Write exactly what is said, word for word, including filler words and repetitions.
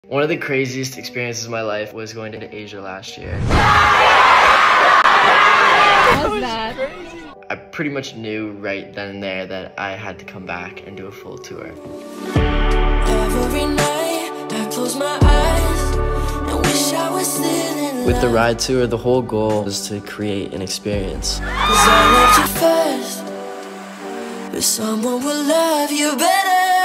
One of the craziest experiences of my life was going to Asia last year. How was that? I pretty much knew right then and there that I had to come back and do a full tour. Every night I close my eyes and wish I was still in With the ride tour, the whole goal was to create an experience. 'Cause I loved you first, but someone will love you better.